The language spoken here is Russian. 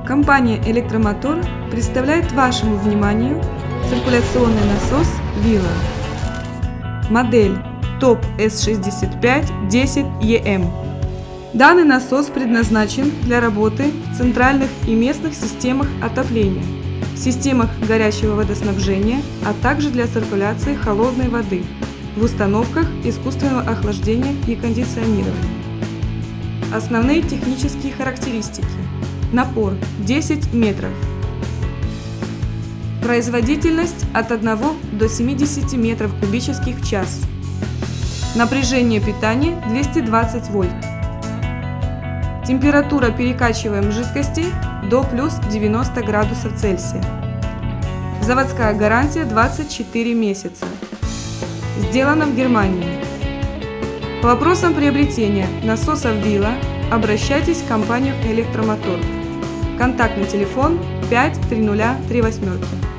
Компания «Электромотор» представляет вашему вниманию циркуляционный насос Вилла. Модель ТОП С6510ЕМ. Данный насос предназначен для работы в центральных и местных системах отопления, системах горячего водоснабжения, а также для циркуляции холодной воды в установках искусственного охлаждения и кондиционирования. Основные технические характеристики. Напор 10 метров. Производительность от 1 до 70 метров кубических в час. Напряжение питания 220 вольт. Температура перекачиваемой жидкости до плюс 90 градусов Цельсия. Заводская гарантия 24 месяца. Сделано в Германии. По вопросам приобретения насосов Вилла обращайтесь в компанию «Электромотор». Контактный телефон 53038.